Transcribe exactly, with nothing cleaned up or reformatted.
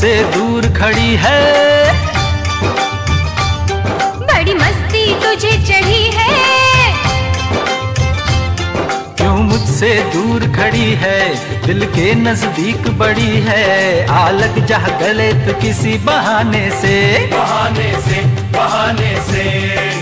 मुझसे दूर खड़ी है। बड़ी मस्ती तुझे चढ़ी है, क्यों मुझसे दूर खड़ी है, दिल के नजदीक बड़ी है। आ लग जा गले तो किसी बहाने से, बहाने से, बहाने से।